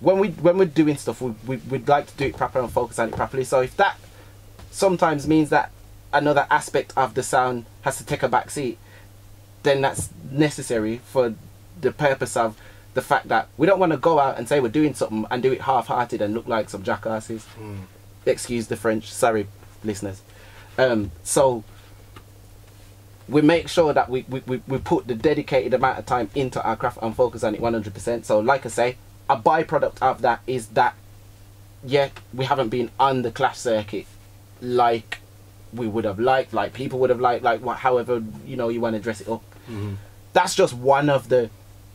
when we're doing stuff, we'd like to do it proper and focus on it properly. So if that sometimes means that another aspect of the sound has to take a back seat, then that's necessary for the purpose of the fact that we don't want to go out and say we're doing something and do it half-hearted and look like some jackasses. Excuse the French, sorry listeners. So we make sure that we put the dedicated amount of time into our craft and focus on it 100%. So like I say, a byproduct of that is that, yeah, we haven't been on the clash circuit like we would have liked, like people would have liked, like however, you know, you want to dress it up. That's just one of the,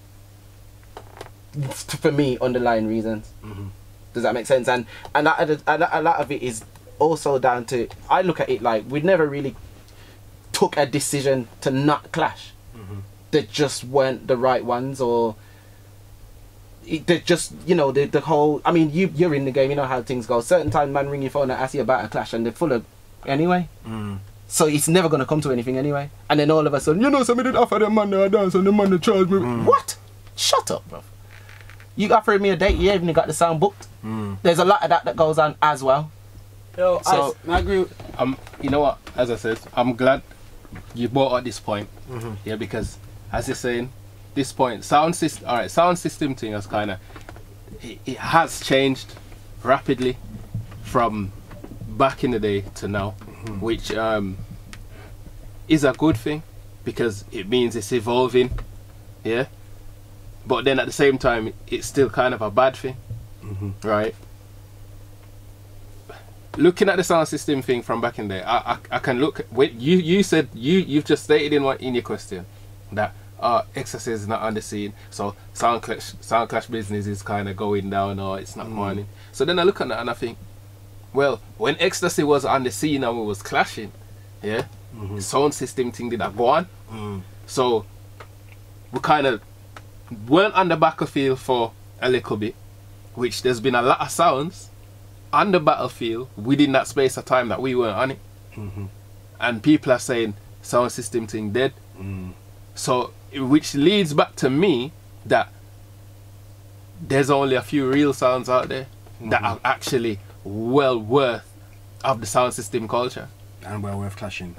for me, underlying reasons. Does that make sense? And a lot of it is also down to, I look at it like we never really took a decision to not clash. They just weren't the right ones, or they just, you know, the whole, I mean, you're in the game, you know how things go. Certain time man ring your phone and ask you about a clash and they're full of anyway. So it's never going to come to anything anyway. And then all of a sudden, you know, somebody did offer them man a dance and the man that charged me. What? Shut up, bro. You offered me a date, you haven't got the sound booked. There's a lot of that goes on as well. Yo, So I agree. You know what? As I said, I'm glad you brought up this point. Yeah, because as you're saying, this point, sound system thing has kind of, it has changed rapidly from back in the day to now, which is a good thing because it means it's evolving. Yeah. But then at the same time, it's still kind of a bad thing, right? Looking at the sound system thing from back in there, I can look. When you said you've just stated in your question that XTAC is not on the scene, so sound clash business is kind of going down, or it's not going. So then I look at that and I think, well, when XTAC was on the scene and we was clashing, yeah, the sound system thing did that go on. So we kind of weren't on the battlefield for a little bit, which there's been a lot of sounds on the battlefield within that space of time that we weren't on it. And people are saying sound system thing dead. So which leads back to me that there's only a few real sounds out there that are actually well worth of the sound system culture And well worth clashing.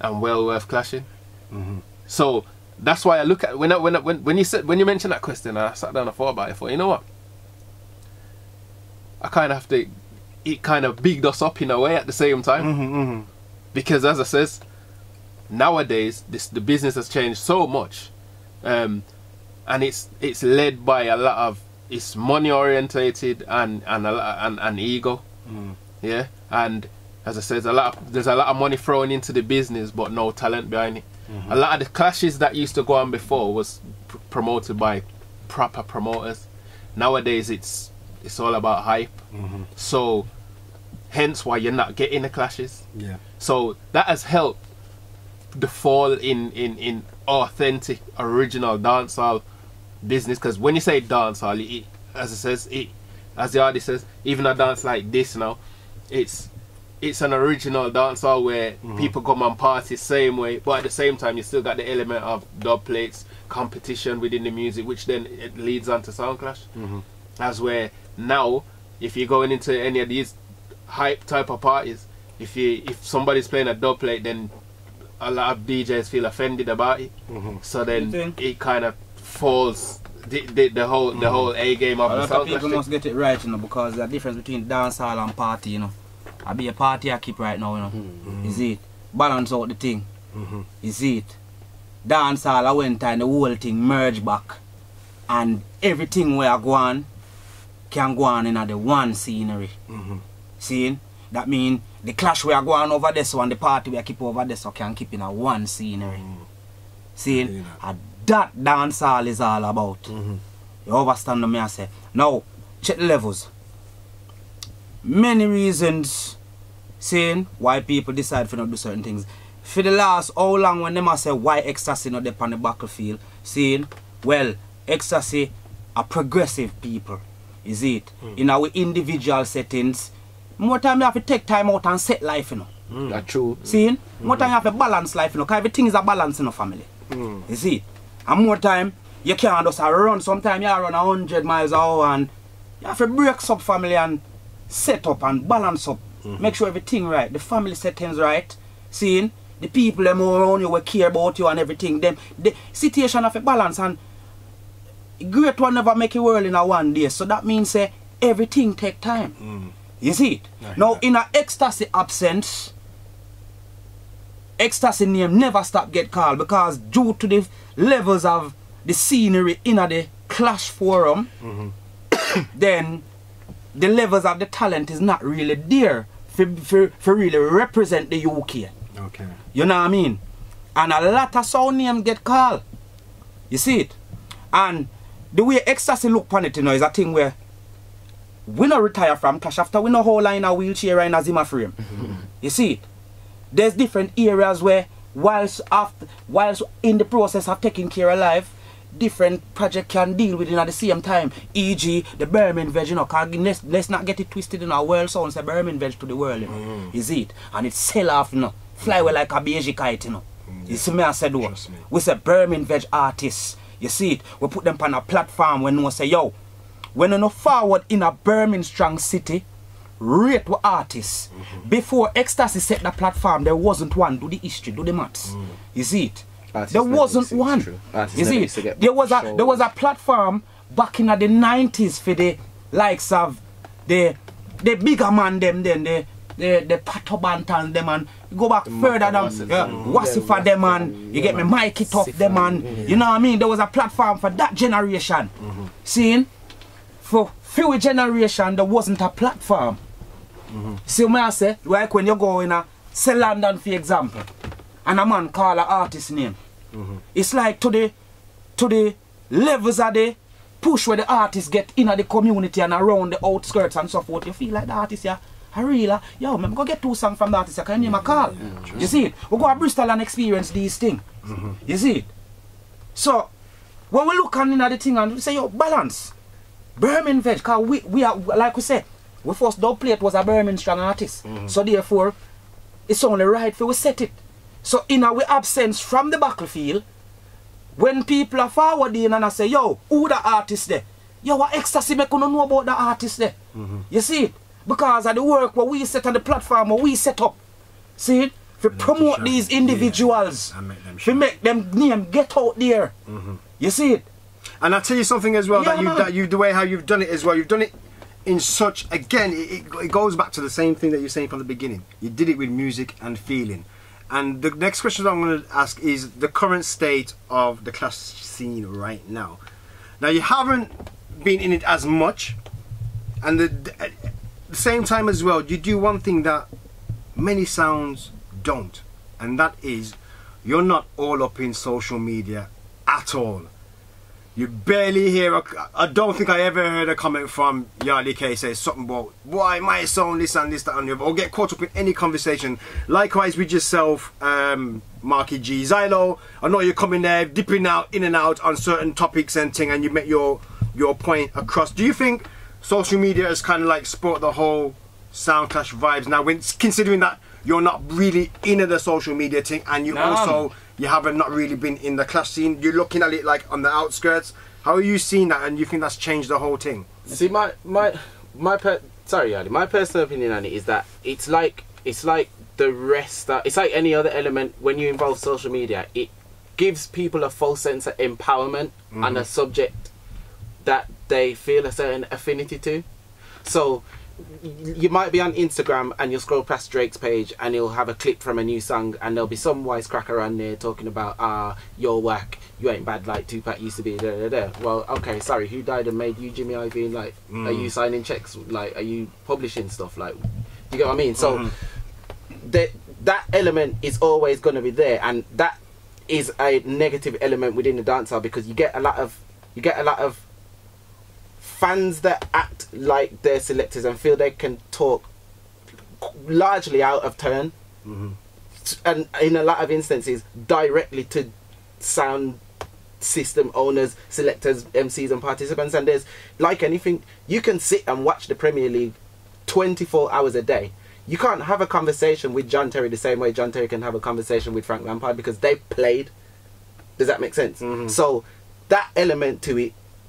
So that's why I look at when you mentioned that question, I sat down and thought about it. I thought, you know what, I kind of have to, it kind of bigged us up in a way at the same time, because as I says, nowadays the business has changed so much, and it's led by a lot of, it's money orientated and ego, yeah. And as I said, there's a lot of money thrown into the business, but no talent behind it. A lot of the clashes that used to go on before was promoted by proper promoters. Nowadays it's all about hype. So hence why you're not getting the clashes. So that has helped the fall in authentic original dancehall business, because when you say dancehall, as it says, as the artist says, even a dance like this now, it's an original dancehall where people come and party same way, but at the same time you still got the element of dub plates, competition within the music, which then it leads on to sound clash. As where now, if you're going into any of these hype type of parties, if somebody's playing a dub plate, then a lot of DJs feel offended about it. So then it kind of falls the whole A game of the sound clash. People must get it right, you know, because the difference between dancehall and party, you know. I be a party I keep right now, you know. Is it? Balance out the thing. Is it? Dancehall I went and the whole thing merge back. And everything where I go on can go on in the one scenery. Seeing? That mean the clash where I go on over this one, the party where I keep over this, so can keep in a one scenery. Seeing? And that dancehall is all about. You understand what I say? Now, check the levels. Many reasons saying why people decide to not do certain things. For the last how long when they must say why XTAC not there on the battlefield, saying, well, XTAC are progressive people, is it? In our individual settings, more time you have to take time out and set life, you know. That's true. Seeing? More time you have to balance life, you know, because everything is a balance in a family. You see? And more time you can't just run. Sometimes you run 100 miles an hour and You have to break up family and set up and balance up. Make sure everything right. The family settings right. Seeing the people them around you will care about you and everything. Them the situation of a balance, and great one never make a world in a one day. So that means everything take time. You see it? Now in a ecstasy absence, ecstasy name never stop get called, because due to the levels of the scenery in the clash forum, then the levels of the talent is not really there for really represent the UK. Okay. You know what I mean? And a lot of sound names get called. You see it? And the way ecstasy look upon it, you know, is a thing where we not retire from clash after we know how line a wheelchair in a Zimmer frame. You see it? There's different areas where whilst in the process of taking care of life, different project can deal with it at the same time. E.g. the Birmingham veg, you know, cause let's not get it twisted in our world sound, say Birmingham veg to the world, you know. You see it? And it sell off, you know, fly away like a beige kite, you know. You see me I said, we say Birmingham veg artists. You see it? We put them on a platform when we say, yo, when you know forward in a Birmingham strong city, rate with artists. Before Ecstasy set the platform, there wasn't one. Do the history, do the maths. You see it? Artists there wasn't one. You see it? There was a platform back in the 90s for the likes of the bigger man them then, the Pato Bantan them, and you go back further down, Wasifa them, and you get me Mikey Top them, and you know what I mean? There was a platform for that generation. Seeing? For few generation there wasn't a platform. See what I say? Like when you go in a say London for example, and a man call an artist name. It's like to the levels of the push where the artists get in the community and around the outskirts and so forth. You feel like the artist, yeah, I really, yo, man, go get 2 songs from the artist, I can name a call. You see it? We go to Bristol and experience these things. You see it? So when we look on the thing and we say, yo, balance. Birmingham veg, because we are, like we said, we first dub plate was a Birmingham strong artist. So therefore, it's only right for we set it. So in our absence from the battlefield, when people are forwarding and I say, yo, who the artist there? Yo, what ecstasy make you know about the artist there? You see it? Because of the work what we set on the platform, what we set up. See it? To promote these individuals. To make them name get out there. You see it? And I'll tell you something as well, that you the way how you've done it as well, you've done it in such, again, it goes back to the same thing that you're saying from the beginning. You did it with music and feeling. And the next question I'm going to ask is the current state of the clash scene right now. Now you haven't been in it as much, and at the same time as well, you do one thing that many sounds don't, and that is you're not all up in social media at all. You barely hear I don't think I ever heard a comment from Yardley K say something about why my sound this and this, that and the other, or get caught up in any conversation. Likewise with yourself, Marky G. Xylo, I know you're coming there, dipping out in and out on certain topics and thing, and you make your point across. Do you think social media has kind of like spoiled the whole sound clash vibes now, when considering that you're not really in the social media thing, and you also you haven't not really been in the clash scene, you're looking at it like on the outskirts? How are you seeing that, and you think that's changed the whole thing? See, my personal opinion on it is that it's like the rest of, it's like any other element. When you involve social media, it gives people a false sense of empowerment on a subject that they feel a certain affinity to. So you might be on Instagram and you'll scroll past Drake's page and he'll have a clip from a new song, and there'll be some wisecracker on there talking about you're whack, you ain't bad like Tupac used to be, da, da, da. Well, okay, sorry, who died and made you Jimmy Iovine? Like, are you signing checks? Like, are you publishing stuff? Like, do you get what I mean? So that element is always going to be there, and that is a negative element within the dancehall, because you get a lot of fans that act like they're selectors and feel they can talk largely out of turn, and in a lot of instances directly to sound system owners, selectors, MCs and participants. And there's, like anything, you can sit and watch the Premier League 24 hours a day. You can't have a conversation with John Terry the same way John Terry can have a conversation with Frank Lampard, because they played. Does that make sense? So that element to it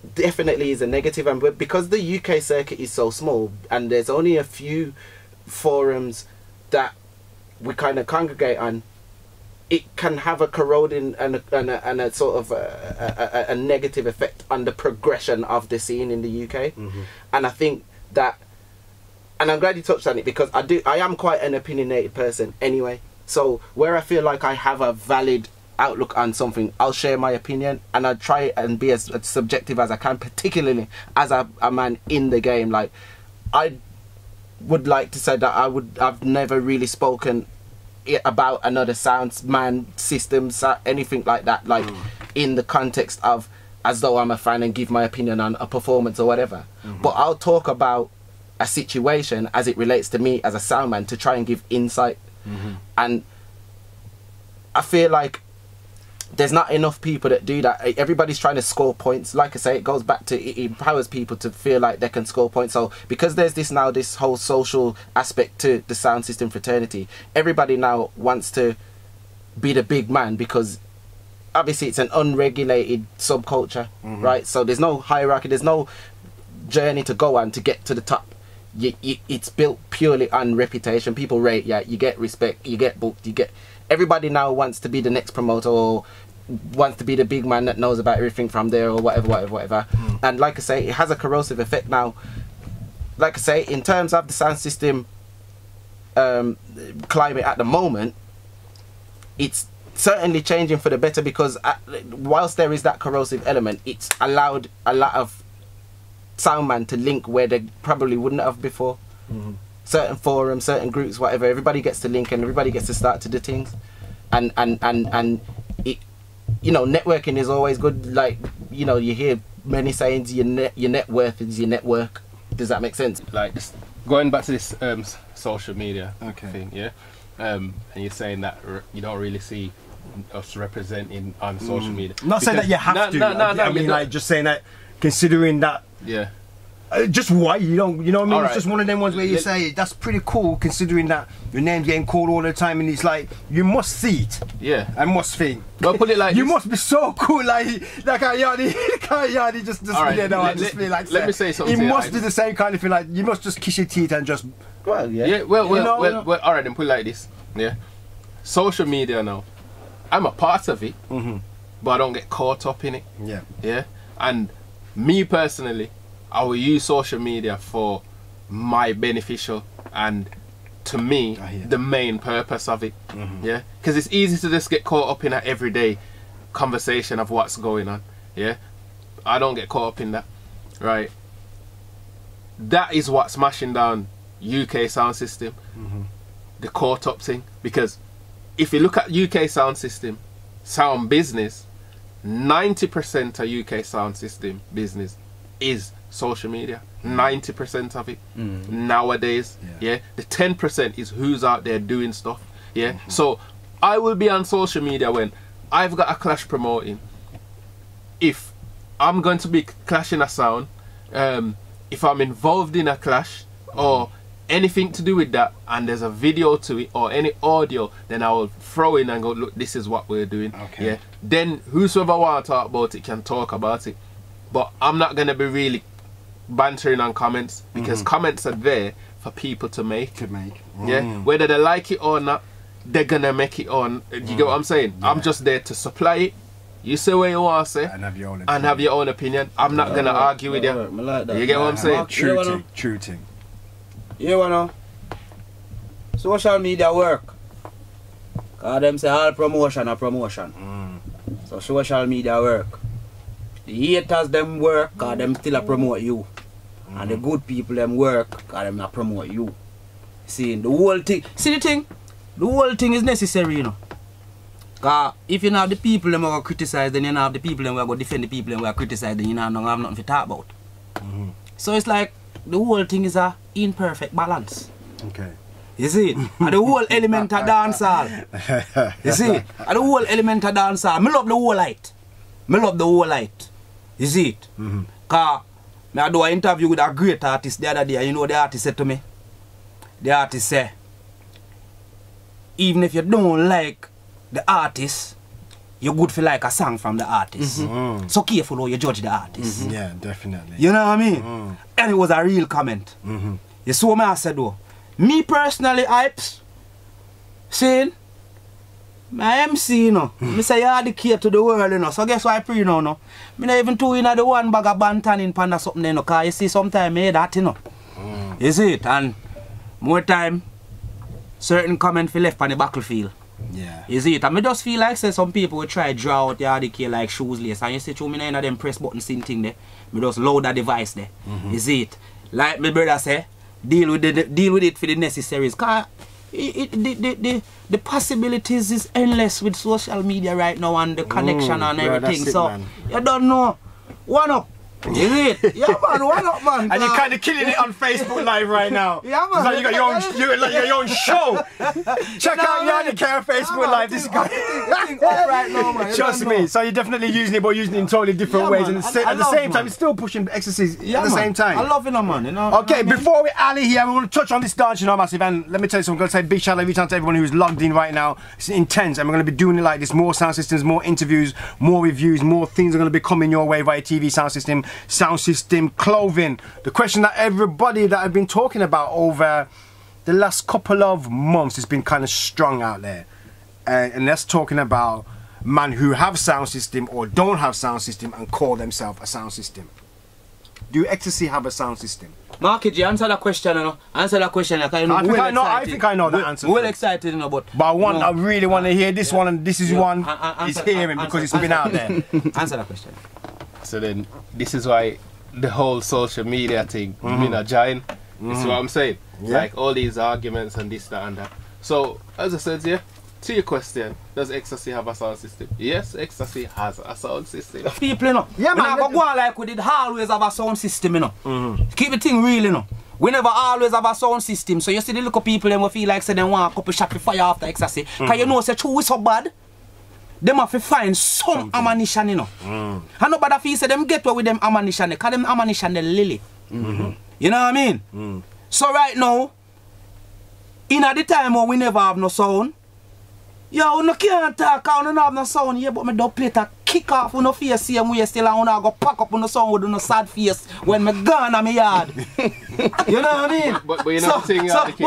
definitely is a negative, and because the UK circuit is so small and there's only a few forums that we kind of congregate on, it can have a corroding and a sort of a negative effect on the progression of the scene in the UK. And I think that, and I'm glad you touched on it, because I am quite an opinionated person anyway. So where I feel like I have a valid outlook on something, I'll share my opinion, and I try and be as subjective as I can, particularly as a man in the game. Like, I would like to say that I've never really spoken about another system, anything like that, like in the context of as though I'm a fan and give my opinion on a performance or whatever. But I'll talk about a situation as it relates to me as a sound man to try and give insight. And I feel like there's not enough people that do that. Everybody's trying to score points. Like I say, it goes back to, it empowers people to feel like they can score points. So because there's this whole social aspect to the sound system fraternity, everybody now wants to be the big man, because obviously it's an unregulated subculture, right? So there's no hierarchy, there's no journey to go on to get to the top. It's built purely on reputation. People rate, you get respect, you get booked, everybody now wants to be the next promoter, or wants to be the big man that knows about everything from there, or whatever. And like I say, it has a corrosive effect now. Like I say, in terms of the sound system climate at the moment, it's certainly changing for the better, because whilst there is that corrosive element, it's allowed a lot of soundman to link where they probably wouldn't have before. Certain forums, certain groups, whatever, everybody gets to link and everybody gets to start to do things, and it, you know, networking is always good. Like, you know, you hear many sayings, your net worth is your network. Does that make sense? Like, just going back to this social media thing, and you're saying that you don't really see us representing on social media. Not saying that you have to. I mean, like, just saying that, considering that. Just why you don't, you know what I mean? It's just one of them ones where you say that's pretty cool, considering that your name's getting called all the time, and it's like you must see it. I must think. Well, put it like you this. must be so cool, like Kayani just right, you know, just feel like. Let me say something. He must do the same kind of thing. Like, you must just kiss your teeth and just. Well, all right, then put it like this. Social media now, I'm a part of it, but I don't get caught up in it. And me personally, I will use social media for my beneficial and, to me, the main purpose of it. Because it's easy to just get caught up in an everyday conversation of what's going on. I don't get caught up in that. Right? That is what's smashing down UK sound system. The caught up thing. Because if you look at UK sound system, sound business, 90% of UK sound system business is social media. 90% of it nowadays. The 10% is who's out there doing stuff. So I will be on social media when I've got a clash promoting. If I'm going to be clashing a sound, if I'm involved in a clash or anything to do with that, and there's a video to it or any audio, then I will throw in and go, look, this is what we're doing. Then whosoever want to talk about it can talk about it, but I'm not going to be really bantering on comments, because comments are there for people to make. Whether they like it or not, they're gonna make it on. You get what I'm saying? I'm just there to supply it. You say what you want to say and have your own opinion. I'm not gonna argue with you. You get what I'm saying? True thing. You wanna social media work, cause them say all promotion are promotion. So social media work. The haters them work, cause them still a promote you. And the good people them work, cause them not promote you. See, the whole thing, the whole thing is necessary, you know. Cause if you not have the people them who are criticize, then you not have the people them who are going to defend the people them who are criticize, then you not have nothing to talk about. So it's like, the whole thing is a imperfect balance. You see? And the whole element of dancehall. You see? And the whole element of dancehall. I love the whole light. I love the whole light. You see it? Cause I do an interview with a great artist the other day, and you know the artist said to me? The artist said, even if you don't like the artist, you're good for like a song from the artist. So careful how you judge the artist. Yeah, definitely. You know what I mean? And it was a real comment. You see what I said though? Me personally, Hypes, saying, my MC, you know, me say you are the key to the world, you know. So guess what I pre you know, no? Me not even two in the one bag of bantan in panda something, you know, cause you see sometimes me that, you know. You see it? And more time, certain comment feel left on the battlefield. Yeah. You see it? And me just feel like say some people will try draw out the RDK like shoes lace. And you see through me in them press button scene thing there. Me just load that device there. You see it? Like my brother say, deal with it for the necessaries. Cause the possibilities is endless with social media right now and the connection and everything. It, so man. you don't know. One up. Is it? Yeah, man, one up, man. And you're kind of killing it on Facebook Live right now. Yeah, man. It's like you got your own show. Check out Yardicare on Facebook Live. This guy. Right now, man. Trust me. So you're definitely using it, but using it in totally different ways. Man. And at the same time, it's still pushing ecstasy at the same time. I love it, man. You know. Okay, before we alley here, we want to touch on this dance, you know, massive. And let me tell you something. I'm going to say big shout out every time to everyone who's logged in right now. It's intense, and we're going to be doing it like this. More sound systems, more interviews, more reviews, more things are going to be coming your way via TV, sound system, clothing. The question that everybody that I've been talking about over the last couple of months has been kind of strong out there. And that's talking about man who have sound system or don't have sound system and call themselves a sound system. Do Ecstasy have a sound system? Mark, you answer that question, you know. Answer that question. I think I know the answer. Well excited, you know, but I really want to hear this one, and this is one is hearing because it's been out there. Answer that question. So then, this is why the whole social media thing, me not giant. This is what I'm saying. Yeah. Like all these arguments and this, that, and that. So, as I said, yeah, to your question, does Ecstasy have a sound system? Yes, Ecstasy has a sound system. People, you know. Yeah, man. We never go on like we did always have a sound system, you know. Keep the thing real, you know. We never always have a sound system. So you see the little people them will feel like say they want a couple shot to fire after Ecstasy. Cause you know say true is so bad. Them have to find some ammunition, you know. And nobody feel say them get away with them ammunition, because them ammunition they lily. You know what I mean? So right now, in at the time when we never have no sound, yo, no can't talk, I don't have no sound, yeah, but me don't play to kick off with no face same way still, and I go pack up with no sound with no sad face when me gone in my yard. You know what I mean? But you know the thing,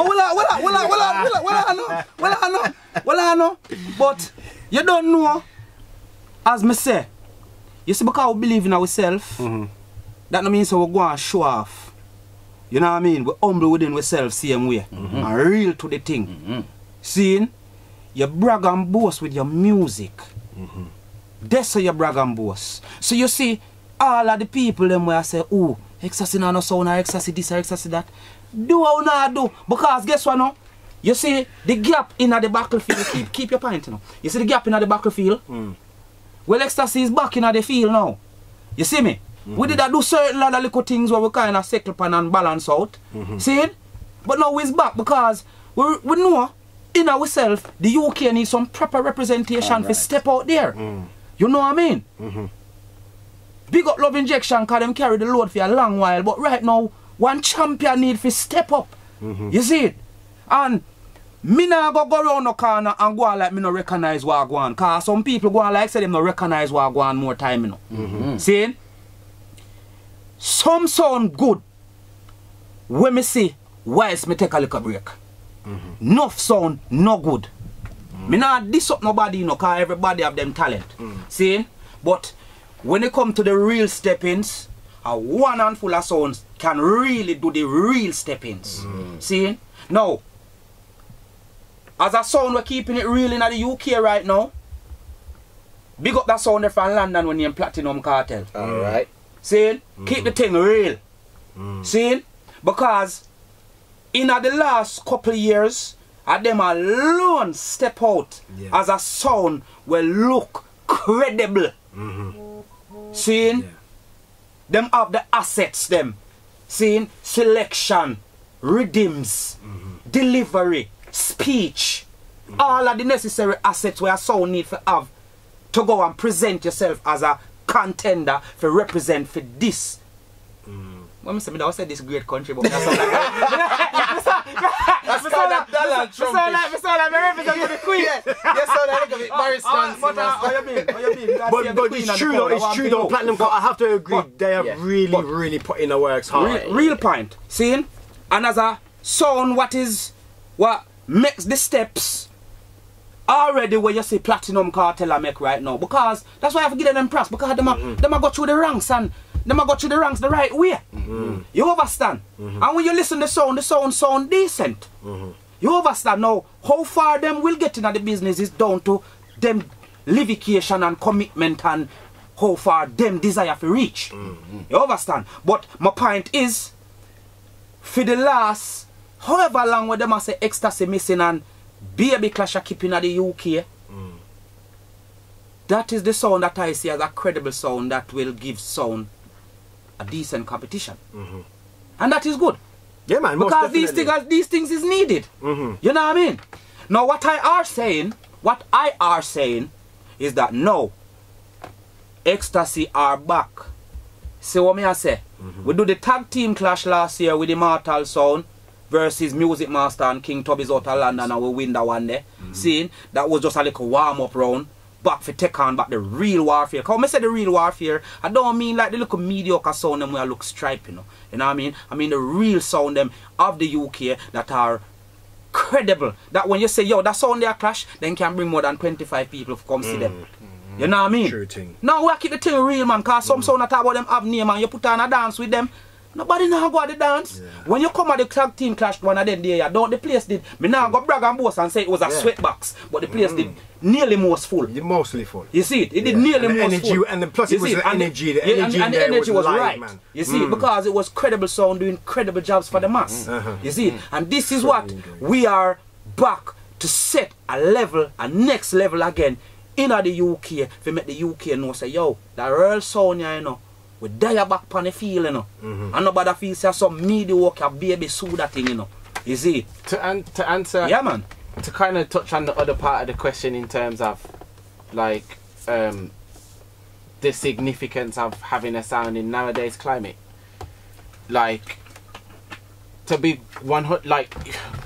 I know. But you don't know, as me say, you see, because we believe in ourselves, that no means so we go and show off. You know what I mean? We humble within ourselves same way. And real to the thing. Seeing, you brag and boast with your music. That's how you brag and boast. So you see, all of the people them where I say, oh, Ecstasy no sound or Ecstasy this or Ecstasy that. Do what you not do. Because guess what now? You see the gap in the battlefield. keep your point, you know. You see the gap in the battlefield? Well, Ecstasy is back in the field now. You see me? We did do certain other little things where we kind of settle upon and balance out. See it? But now we're back because we know in ourselves the UK needs some proper representation for step out there. You know what I mean? Big up Love Injection because them carry the load for a long while. But right now, one champion need to step up. You see it? And me nah go around no corner and go on like me no recognize what I go on. Because some people go on like say them no recognize what I go on more time, you know. See? Some sound good when me see whilst me take a little break. Enough sound no good. Me not diss up nobody, you know, because everybody have them talent. See? But when it come to the real step-ins, a one handful of sounds can really do the real step-ins. See? Now, as a sound we're keeping it real in the UK right now, big up that sound there from London when you're in Platinum Cartel. Alright. See? Keep the thing real. See? Because in the last couple of years, them alone step out as a sound will look credible. Seeing them have the assets, them seeing selection, rhythms, delivery, speech, all of the necessary assets where a sound need to have to go and present yourself as a contender for represent for this When I said this great country, but that's all That's kind of Donald Trump. I sound like I represent the Queen. Yes, so that look a bit Boris Johnson. But it's true though, Platinum Cult, I have to agree, they have really put in the works hard. Real point. Seeing? And as a sound, what makes the steps already where you see Platinum Cartel I make right now. Because that's why I have to give them props, because them a go through the ranks and them a go through the ranks the right way. You understand? And when you listen to the sound sound decent. You understand now how far them will get into the business is down to them livication and commitment and how far them desire to reach. You understand? But my point is, for the last however long where them a say Ecstasy missing and Baby Clash are keeping at the UK, that is the sound that I see as a credible sound that will give sound a decent competition. And that is good. Yeah, man. Because these things is needed. You know what I mean? Now what I are saying is that no, Ecstasy are back. See what me I say? We do the tag team clash last year with the Immortal Sound versus Music Master and King Tubby's out of London, and we win that one there. Seeing that was just a little warm-up round. Back for take on back the real warfare. Because when I say the real warfare, I don't mean like the little mediocre sound them where I look stripe, you know. You know what I mean? I mean the real sound them of the UK that are credible. That when you say, yo, that sound there clash, then can bring more than 25 people to come see them. You know what I mean? True thing. Now we keep the thing real, man, because some sound that talk about them have name and you put on a dance with them. Nobody now go at the dance. When you come at the tag team clash one of them there, don't the place did. Me now go brag and boast and say it was a sweatbox, but the place did nearly most full. Mostly full. You see it? It did nearly most full. And then plus it was the energy. The energy was live, right. Man. You see it? Because it was credible sound doing credible jobs for the mass. You see it? And this is what we are back to set a level, a next level again in the UK. If you make the UK know, say, yo, that real sound here, you know, we die back on the field, you know. And nobody feels say some mediocre baby sue that thing, you know. You see? To answer, yeah, man. To kind of touch on the other part of the question in terms of like the significance of having a sound in nowadays climate. Like to be 100, like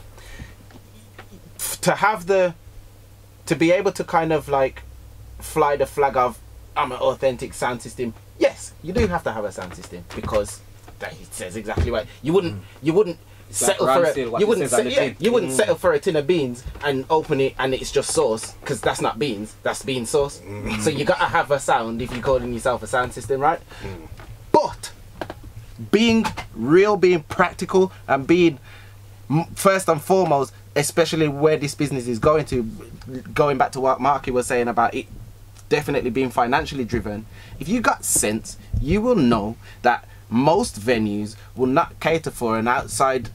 to be able to kind of like fly the flag of I'm an authentic sound system. Yes, you do have to have a sound system because that it says exactly right. You wouldn't settle for it. You wouldn't settle for a tin of beans and open it and it's just sauce, because that's not beans, that's bean sauce. So you gotta have a sound if you're calling yourself a sound system, right? But being real, being practical, and being first and foremost, especially where this business is going to, going back to what Marky was saying about it definitely being financially driven, if you got sense, you will know that most venues will not cater for an outside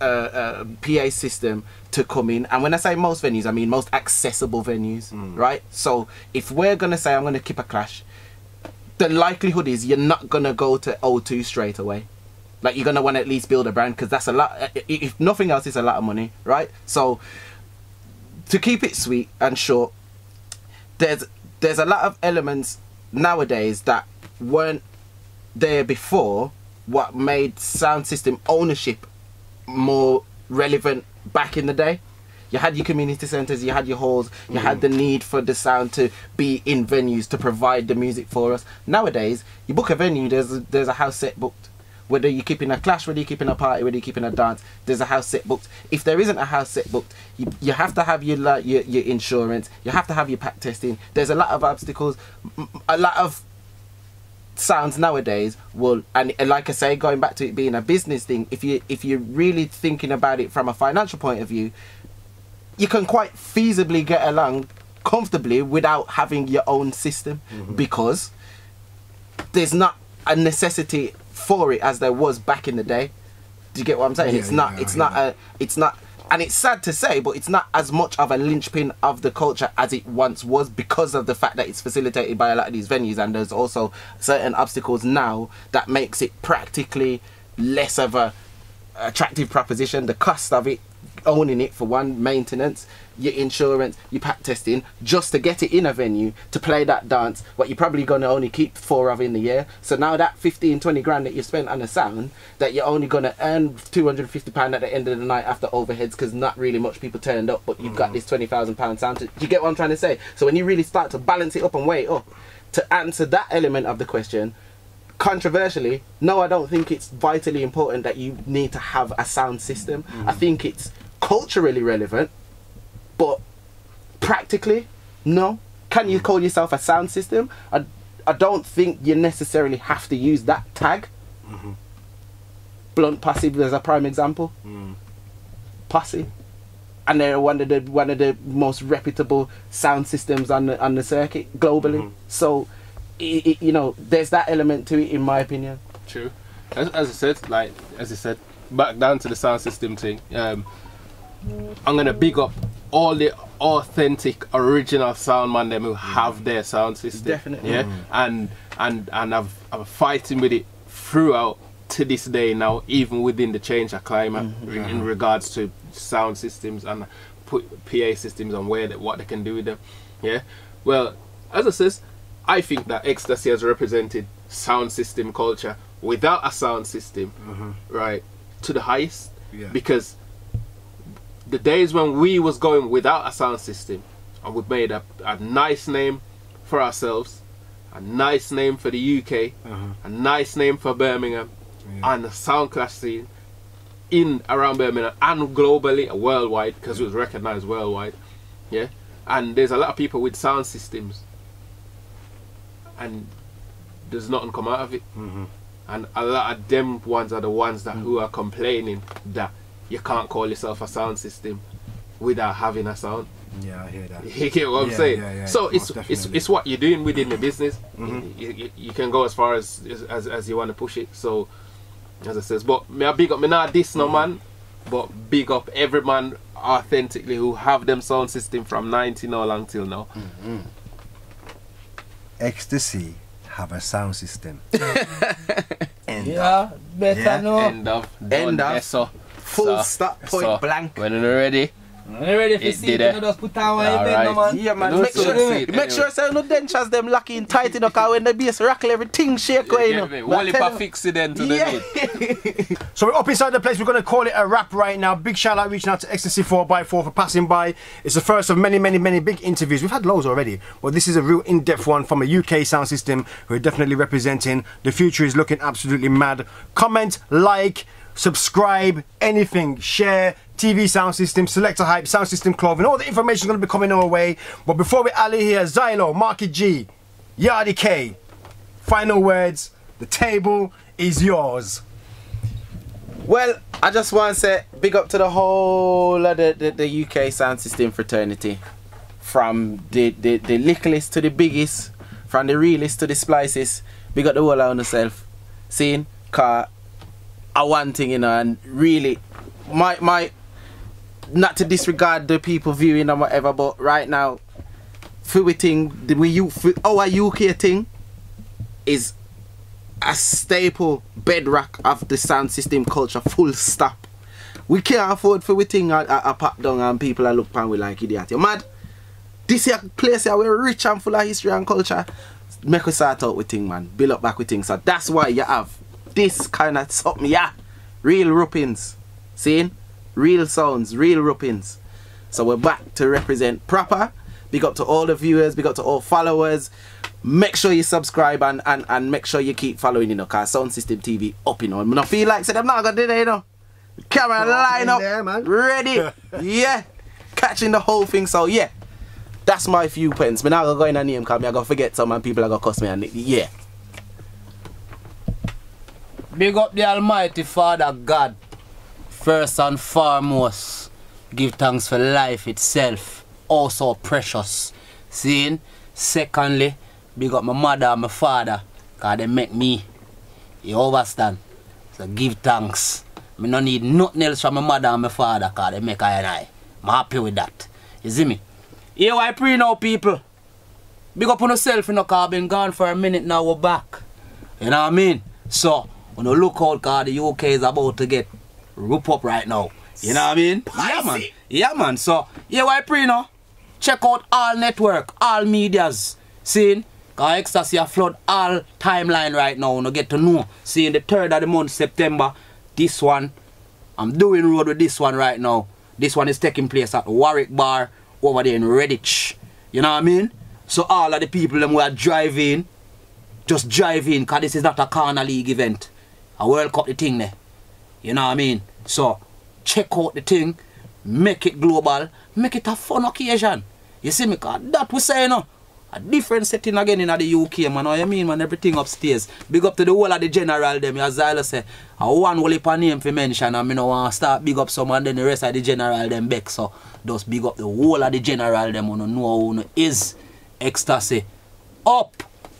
PA system to come in. And when I say most venues, I mean most accessible venues, right? So if we're going to say I'm going to keep a clash, the likelihood is you're not going to go to O2 straight away. Like, you're going to want to at least build a brand, because that's a lot. If nothing else, it's a lot of money, right? So to keep it sweet and short, there's a lot of elements nowadays that weren't there before, what made sound system ownership more relevant back in the day. You had your community centres, you had your halls, you had the need for the sound to be in venues to provide the music for us. Nowadays, you book a venue, there's a house set booked. Whether you're keeping a clash, whether you're keeping a party, whether you're keeping a dance, there's a house set booked. If there isn't a house set booked, you have to have your insurance, you have to have your pack testing. There's a lot of obstacles. A lot of sounds nowadays will, and like I say, going back to it being a business thing, if you're really thinking about it from a financial point of view, you can quite feasibly get along comfortably without having your own system, because there's not a necessity for it as there was back in the day. Do you get what I'm saying? Yeah, it's not, and it's sad to say, but it's not as much of a linchpin of the culture as it once was, because of the fact that it's facilitated by a lot of these venues, and there's also certain obstacles now that makes it practically less of a attractive proposition. The cost of it owning it for one, maintenance, your insurance, your pack testing, just to get it in a venue to play that dance, what you're probably going to only keep 4 of in the year. So now that 15, 20 grand that you spent on a sound, that you're only going to earn £250 at the end of the night after overheads, because not really much people turned up, but you've got this £20,000 sound. Do you get what I'm trying to say? So when you really start to balance it up and weigh it up, to answer that element of the question, controversially, no, I don't think it's vitally important that you need to have a sound system. I think it's culturally relevant, but practically, no. Can you call yourself a sound system? I don't think you necessarily have to use that tag. Blunt Posse as a prime example. Posse, and they're one of the most reputable sound systems on the circuit globally. So, you know, there's that element to it, in my opinion. True. As I said, back down to the sound system thing. I'm gonna big up all the authentic, original sound man them who have their sound system. Definitely. Yeah. And I'm fighting with it throughout to this day now, even within the change of climate in regards to sound systems and PA systems and what they can do with them. Yeah. Well, as I says, I think that Ecstasy has represented sound system culture without a sound system, right, to the highest. Yeah. Because the days when we was going without a sound system, and we've made a nice name for ourselves, a nice name for the UK, a nice name for Birmingham, and the sound clash scene in around Birmingham and globally, worldwide, because it was recognized worldwide. Yeah. And there's a lot of people with sound systems, and there's nothing come out of it. And a lot of them ones are the ones that who are complaining that you can't call yourself a sound system without having a sound. Yeah, I hear that. You get what I'm saying? Yeah, so definitely. it's what you're doing within the business. You can go as far as you want to push it. So as I says, but me I big up me not this no man, but big up every man authentically who have them sound system from 90 no long till now. Ecstasy have a sound system. Yeah, better no. End of. Yes, so. Full stop, point blank. When you're ready. I'm ready for see it, just put on one event, no, man. Yeah, man. Make sure say no dentures them locky and tight, you know, cause when the bass rackle, everything shake away, you know. Wally pa fix it then to the need. So we're up inside the place. We're going to call it a wrap right now. Big shout out reaching out to Ecstasy 4x4 for passing by. It's the first of many big interviews. We've had loads already, but this is a real in-depth one from a UK sound system who are definitely representing. The future is looking absolutely mad. Comment, like, subscribe, anything, share. TV sound system, Selector Hype, sound system clothing, all the information is going to be coming our way. But before we alley here, Xylo, Marky G, Yardy K, final words, the table is yours. Well, I just want to say big up to the whole of the UK sound system fraternity. From the littlest to the biggest, from the realest to the splicest. Big up the whole on yourself. Seeing? Cause I one thing, you know, and really my not to disregard the people viewing and whatever, but right now, for our UK thing is a staple bedrock of the sound system culture, full stop. We can't afford for we thing a pop down and people are look upon we like idiot. You mad? This here place here we're rich and full of history and culture. Make us start out with thing, man. Build up back with things. So that's why you have this kind of something, yeah. Real ruppings. Seeing? Real sounds, real ruppings. So we're back to represent proper. Big up to all the viewers, big up to all followers. Make sure you subscribe and make sure you keep following, you know, cause Sound System TV up, you know. I'm not feel like said I'm not gonna do that, you know. Camera line up, there, man. Ready, yeah. Catching the whole thing, so yeah. That's my few pence. I'm not gonna go in a name cause I'm gonna forget some and people are gonna cuss me and yeah. Big up the Almighty Father God. First and foremost, give thanks for life itself, also precious. Seeing? Secondly, big up my mother and my father, because they make me. You understand? So give thanks. I don't need nothing else from my mother and my father, because they make I and I. I'm happy with that. You see me? Here I pray now, people. Big up on yourself, you know, because I've been gone for a minute now, we're back. You know what I mean? So, when you look out, because the UK is about to get rope up right now. You know what I mean? Yeah, man. Yeah, man. So, yeah, why pre now? Check out all network, all medias. Seeing? Cause Ecstasy a flood all timeline right now. No get to know. Seeing the 3rd of the month, September, this one, I'm doing road with this one right now. This one is taking place at Warwick Bar over there in Redditch. You know what I mean? So all of the people them who are driving, just drive in, because this is not a corner league event. A World Cup the thing there. You know what I mean? So check out the thing, make it global, make it a fun occasion. You see me? Cause that we say, you know, a different setting again in the UK, man. What you mean, man? Everything upstairs. Big up to the whole of the general them. As I say, I want only per name to mention, and I don't want to start big up some and then the rest of the general them back. So just big up the whole of the general them who know who is Ecstasy. Up!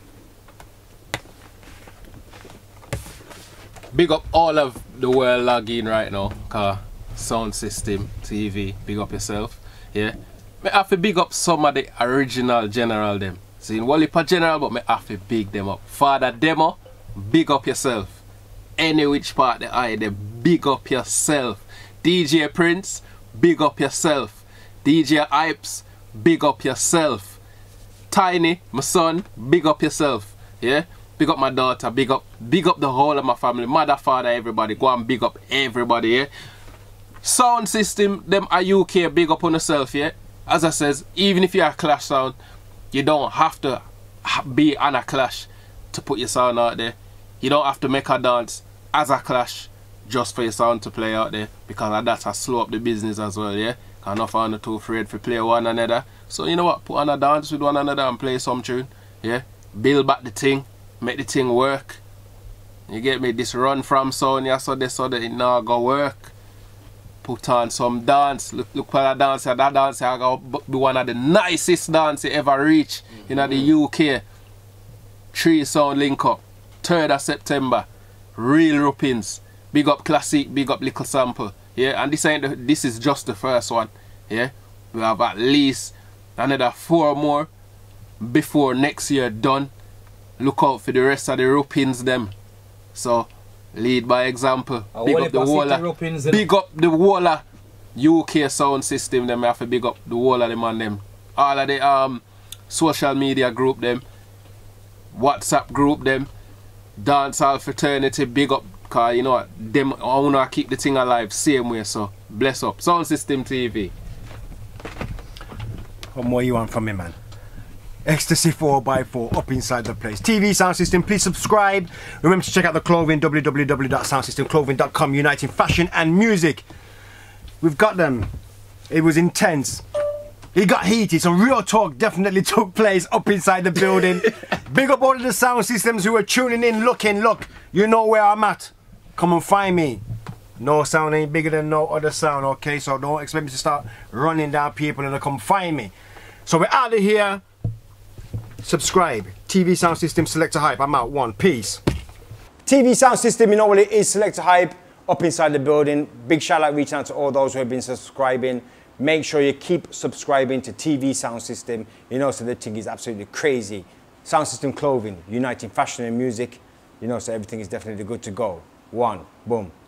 Big up all of the world logging right now, cause Sound System TV, big up yourself. Yeah. I have to big up some of the original general them. See, in Wallipa general, but I have to big them up. Father Demo, big up yourself. Any which part the eye, they big up yourself. DJ Prince, big up yourself. DJ Ipes, big up yourself. Tiny, my son, big up yourself. Yeah? Big up my daughter, big up the whole of my family, mother, father, everybody. Go and big up everybody, yeah? Sound System, them are UK, big up on yourself, yeah? As I says, even if you're a Clash sound, you don't have to be on a Clash to put your sound out there. You don't have to make a dance as a Clash just for your sound to play out there, because that's a slow up the business as well, yeah? Because enough are not too afraid to play one another. So you know what, put on a dance with one another and play some tune, yeah? Build back the thing, make the thing work. You get me? This run from sound, yeah, so that it now go work. Put on some dance. Look for that dance. That dance is going to be one of the nicest dances you ever reach in the UK. 3 sound link up. 3rd of September. Real Rupins. Big up Classic, big up Little Sample. Yeah, and this is just the first one. Yeah. We have at least another 4 more before next year done. Look out for the rest of the Rupins them. So lead by example. Big up the whole of UK Sound System. Them have to big up the whole of them and them. All of the social media group them, WhatsApp group them, dancehall fraternity, big up. Cause you know what, them I wanna keep the thing alive same way. So bless up. Sound System TV. What more you want from me, man? Ecstasy 4x4 up inside the place. TV Sound System, please subscribe. Remember to check out the clothing, www.soundsystemclothing.com, uniting fashion and music. We've got them. It was intense. It got heated. Some real talk definitely took place up inside the building. Big up all of the sound systems who are tuning in, looking. Look, you know where I'm at. Come and find me. No sound ain't bigger than no other sound, okay? So don't expect me to start running down people and to come find me. So we're out of here. Subscribe. TV Sound System, Selector Hype. I'm out. 1. Peace. TV Sound System, you know what it is. Selector Hype up inside the building. Big shout out reaching out to all those who have been subscribing. Make sure you keep subscribing to TV Sound System. You know, so the thing is absolutely crazy. Sound System Clothing, uniting fashion and music. You know, so everything is definitely good to go. 1. Boom.